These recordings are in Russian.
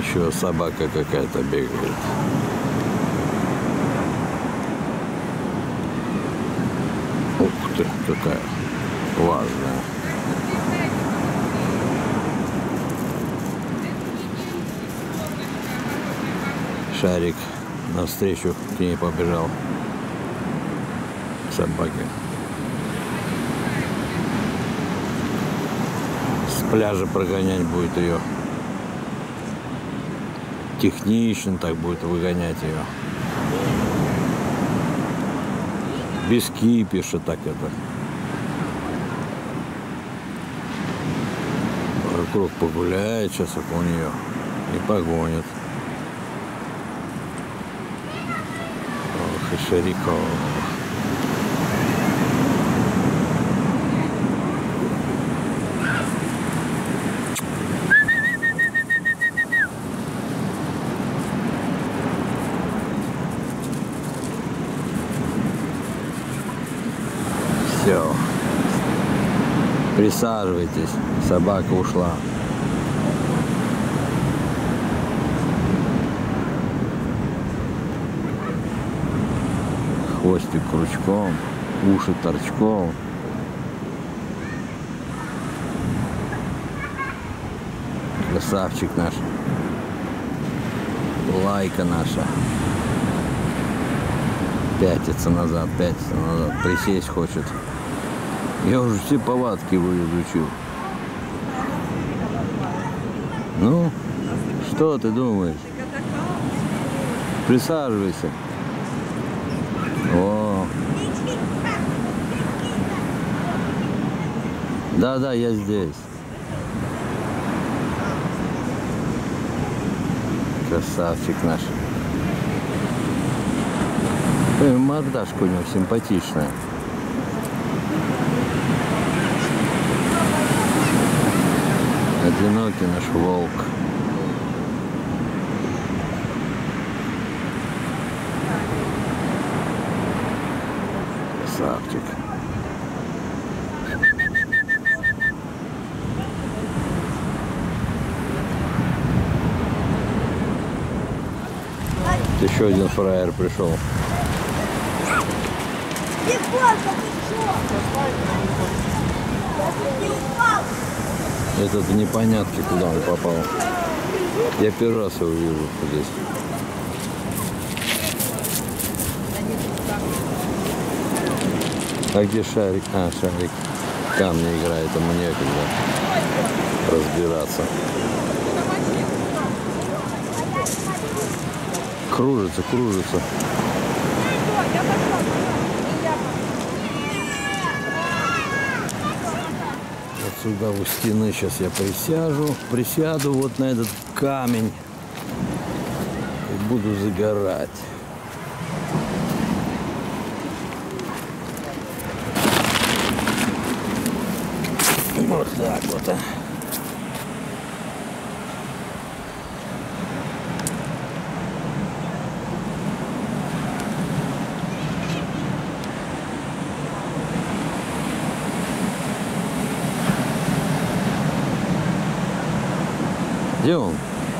Еще собака какая-то бегает. Ух ты, какая важная. Шарик навстречу к ней побежал. Собаки. С пляжа прогонять будет ее. Технично так будет выгонять ее. Без кипиша так это. Вокруг погуляет сейчас около нее и погонит. Ох и Шариков. Все. Присаживайтесь. Собака ушла. Хвостик крючком, уши торчком. Красавчик наш. Лайка наша. Пятится назад. Присесть хочет. Я уже все повадки его изучил. Ну, что ты думаешь? Присаживайся. О. Да, я здесь. Красавчик наш. Мордашка у него симпатичная. Одинокий наш волк. Красавчик. Еще один фраер пришел. Этот непонятки, куда он попал. Я первый раз его вижу здесь. А где шарик? А, шарик. Камни играет, ему некогда разбираться. Кружится. Отсюда у стены сейчас я присяду вот на этот камень и буду загорать. Вот так вот. Где он?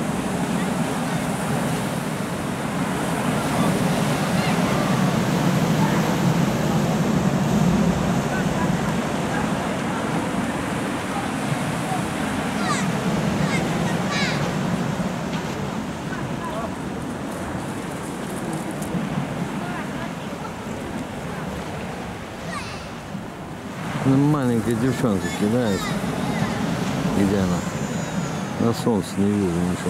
Ну, маленькая девчонка кидает. Где она? На солнце не вижу ничего.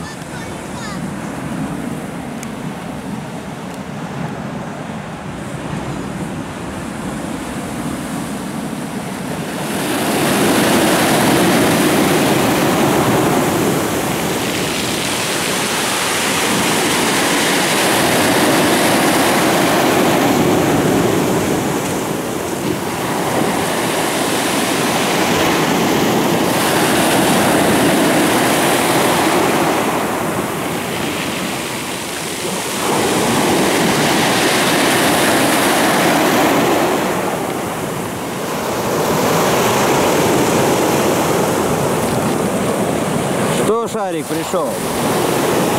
Шарик пришел.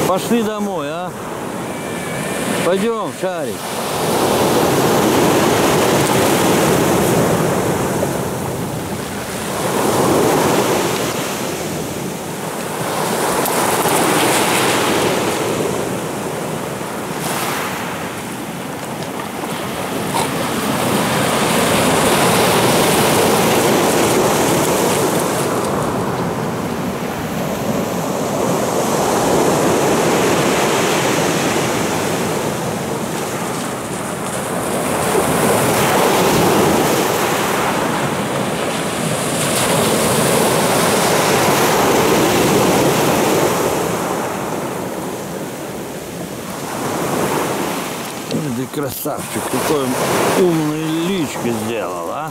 Пошли домой, а? Пойдем, Шарик. Ты красавчик, какой умный личко сделал, а?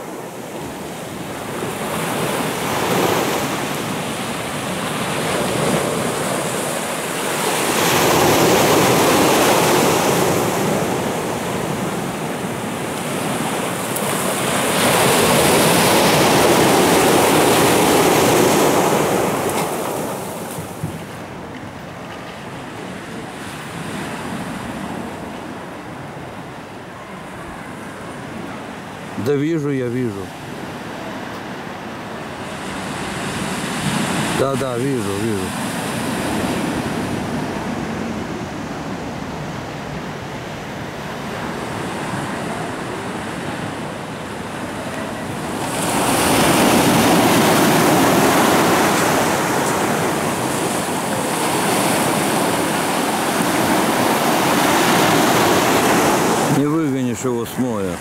Да вижу, я вижу. Да, вижу. Не выгонишь его с моря.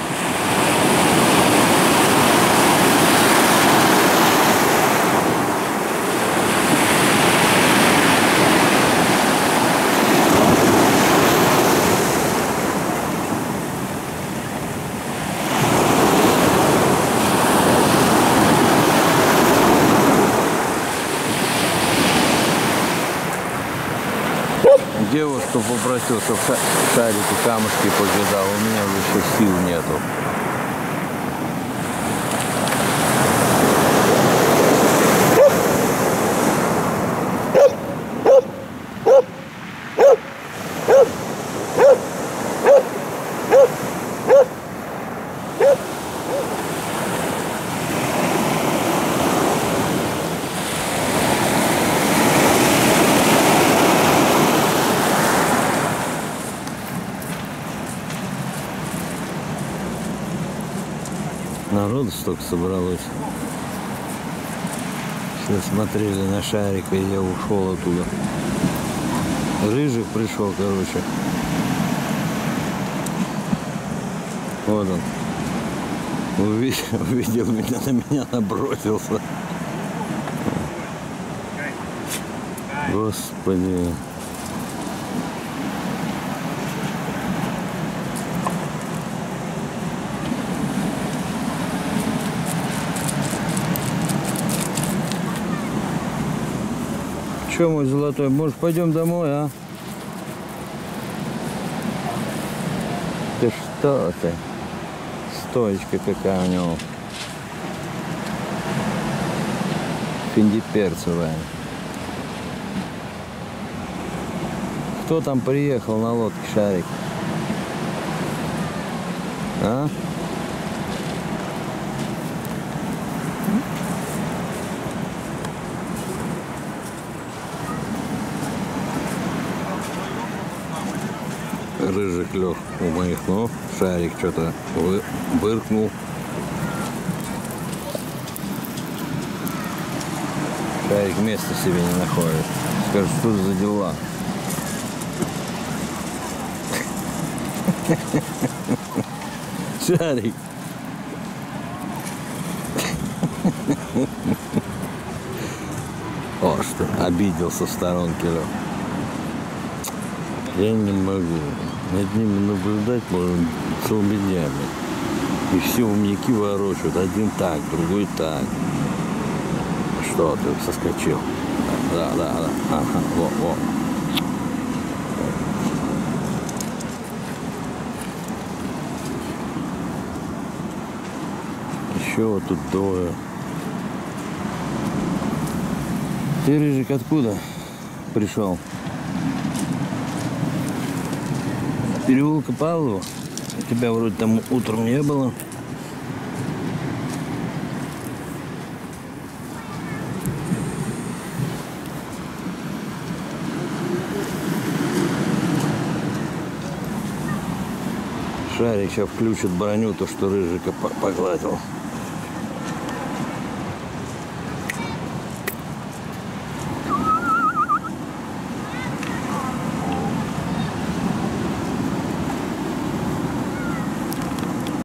Девушку попросил, чтобы шарики, камушки покидал. У меня уже сил нету. Народу столько собралось. Все смотрели на шарика, и я ушел оттуда. Рыжик пришел, короче. Вот он. Увидел меня, на меня набросился. Господи. Че, мой золотой, может, пойдем домой, а? Ты что ты? Стоечка какая у него. Финдиперцевая. Кто там приехал на лодке, Шарик? А? Рыжик лег у моих ног, Шарик что-то выркнул. Шарик места себе не находит. Скажет, что за дела? Шарик. О, что, обиделся в сторонке, лег. Я не могу. Над ними наблюдать можно целыми днями. И все умники ворочают. Один так, другой так. Что ты соскочил? Да. Ага, во. Еще вот тут двое. Ты, Рыжик, откуда? пришел. Переулка Павлова. Тебя вроде там утром не было. Шарик сейчас включит броню, то, что Рыжика погладил.